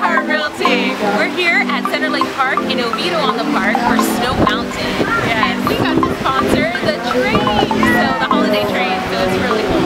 iHeart Realty. We're here at Center Lake Park in Oviedo on the park for Snow Mountain. Yes. And we got to sponsor the train, so the holiday train, so it's really cool.